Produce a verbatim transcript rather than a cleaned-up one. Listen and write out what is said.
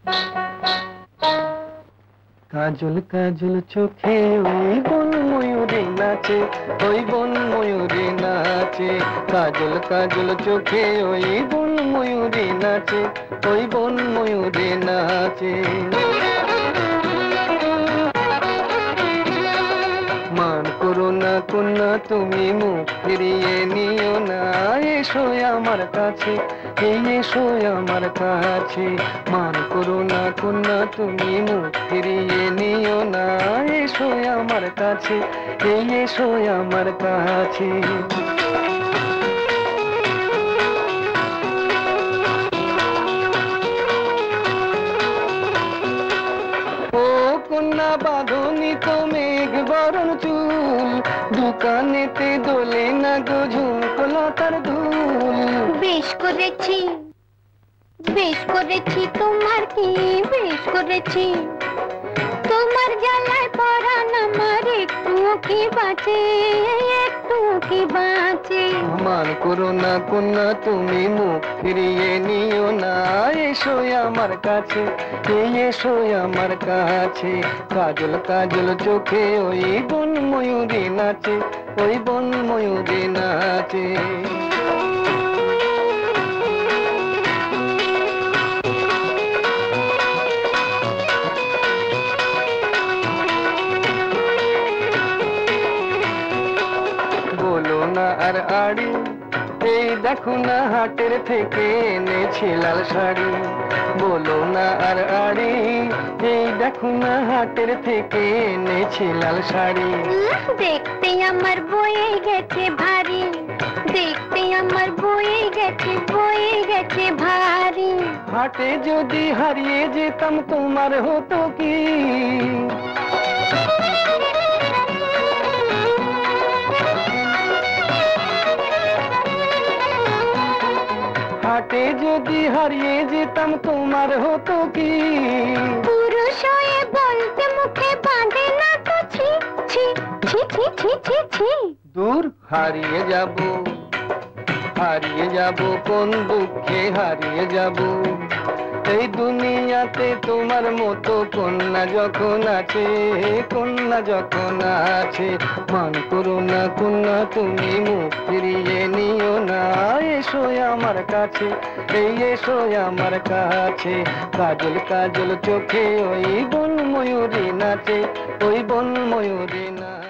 কাজল কাজল চোখে ওই বন ময়ূরী নাচে, ওই বন ময়ূরী নাচে। কাজল কাজল চোখে ওই বন ময়ূরী নাচে, ওই বন ময়ূরী নাচে। মান করো না কন্যা তুমি মুখ ফিরিয়ে নিও না, এসো আমার কাছে, এই এসো আমার কাছে। মান করো না কন্যা তুমি মুখ ফিরিয়ে নিও না, এসো আমার কাছে, এই এসো আমার কাছে। ও কন্যা বাঁধনি তো মেঘ বরণ চুল, দোকানেতে দোলে না গো ঝুমকলতার ধুল। বেশ করেছি বেশ করেছি তোমার কি বেশ করেছি, তোমার জ্বালায় পরাণ আমার একটু কি বাঁচে, একটু কি বাঁচে। মান করো না কন্যা তুমি মুখ ফিরিয়ে নিও না, এসো আমার কাছে, এই এসো আমার কাছে। কাজল কাজল চোখে ওই বন ময়ূরী নাচে, ওই বন ময়ূরী নাচে। বলো না আর আড়ি, এই দেখো না হাটের থেকে এনেছি লাল শাড়ি। বলো না আর আড়ি, এই দেখো না হাটের থেকে এনেছি লাল শাড়ি। দেখতে আমার বয়ে গেছে ভারী, দেখতে আমার বয়ে গেছে বয়ে গেছে ভারী। হাটে যদি হারিয়ে যেতাম তোমার হতো কি, হাটে যদি হারিয়ে যেতাম তোমার হতো কি। পুরুষ হয়ে বলতে মুখে বাঁধে না তো ছি ছি ছি ছি ছি ছি ছি। দূর হারিয়ে যাব, হারিয়ে যাব কোন দুঃখে হারিয়ে যাব। এই দুনিয়াতে তোমার মতো কন্যা যখন আছে, কন্যা যখন আছে। মান করো না কন্যা তুমি মুখ ফিরিয়ে নিও না, এসো আমার কাছে, এই এসো আমার কাছে। কাজল কাজল চোখে ওই বন ময়ূরী নাচে, ওই বন ময়ূরী নাচে।